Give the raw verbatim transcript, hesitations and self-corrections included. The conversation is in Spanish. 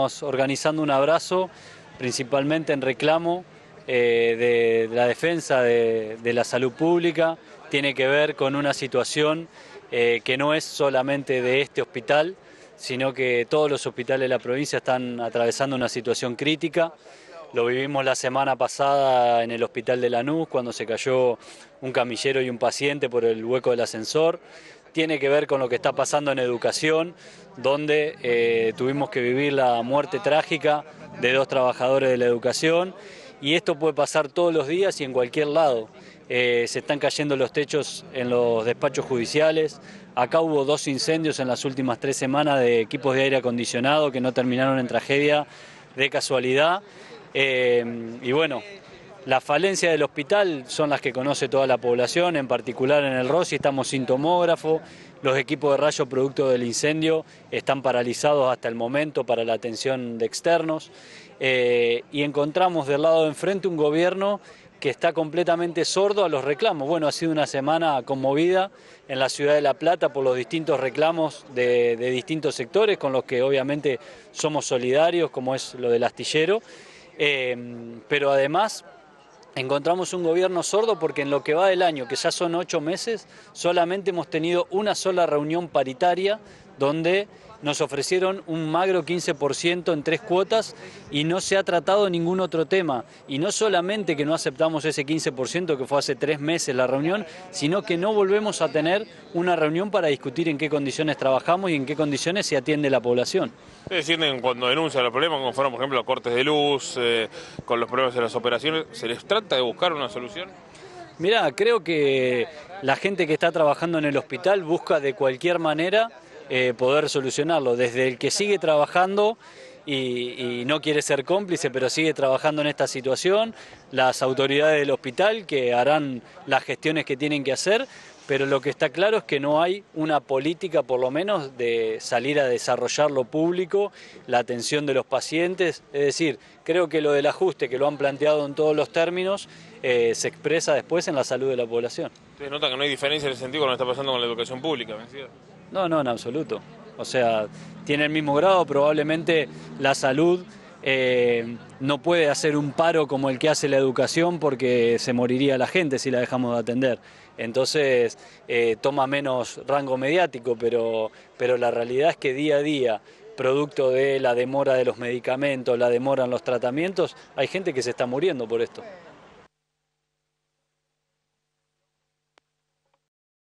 estamos organizando un abrazo, principalmente en reclamo eh, de la defensa de, de la salud pública. Tiene que ver con una situación eh, que no es solamente de este hospital, sino que todos los hospitales de la provincia están atravesando una situación crítica. Lo vivimos la semana pasada en el hospital de Lanús, cuando se cayó un camillero y un paciente por el hueco del ascensor. Tiene que ver con lo que está pasando en educación, donde eh, tuvimos que vivir la muerte trágica de dos trabajadores de la educación, y esto puede pasar todos los días y en cualquier lado. Eh, se están cayendo los techos en los despachos judiciales. Acá hubo dos incendios en las últimas tres semanas de equipos de aire acondicionado que no terminaron en tragedia de casualidad. Eh, y bueno, la falencia del hospital son las que conoce toda la población, en particular en el Rossi estamos sin tomógrafo, los equipos de rayo producto del incendio están paralizados hasta el momento para la atención de externos, eh, y encontramos del lado de enfrente un gobierno que está completamente sordo a los reclamos. Bueno, ha sido una semana conmovida en la ciudad de La Plata por los distintos reclamos de, de distintos sectores, con los que obviamente somos solidarios, como es lo del astillero. Eh, pero además encontramos un gobierno sordo porque en lo que va del año, que ya son ocho meses, solamente hemos tenido una sola reunión paritaria donde nos ofrecieron un magro quince por ciento en tres cuotas y no se ha tratado ningún otro tema. Y no solamente que no aceptamos ese quince por ciento que fue hace tres meses la reunión, sino que no volvemos a tener una reunión para discutir en qué condiciones trabajamos y en qué condiciones se atiende la población. Es decir, cuando denuncian los problemas, como fueron por ejemplo los cortes de luz, eh, con los problemas de las operaciones, ¿se les trata de buscar una solución? Mirá, creo que la gente que está trabajando en el hospital busca de cualquier manera eh, poder solucionarlo, desde el que sigue trabajando y, y no quiere ser cómplice, pero sigue trabajando en esta situación, las autoridades del hospital que harán las gestiones que tienen que hacer, pero lo que está claro es que no hay una política, por lo menos, de salir a desarrollar lo público, la atención de los pacientes. Es decir, creo que lo del ajuste, que lo han planteado en todos los términos, eh, se expresa después en la salud de la población. ¿Ustedes notan que no hay diferencia en el sentido con lo que está pasando con la educación pública, ¿vencido? No, no, en absoluto. O sea, tiene el mismo grado, probablemente la salud eh, no puede hacer un paro como el que hace la educación porque se moriría la gente si la dejamos de atender. Entonces eh, toma menos rango mediático, pero, pero la realidad es que día a día, producto de la demora de los medicamentos, la demora en los tratamientos, hay gente que se está muriendo por esto.